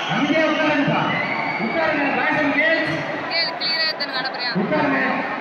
அமைதியா உட்காருங்கப்பா. உட்காருங்க boys and girls. கேள் கிளியரா எத்தனை காண போறியா? உட்காருங்க.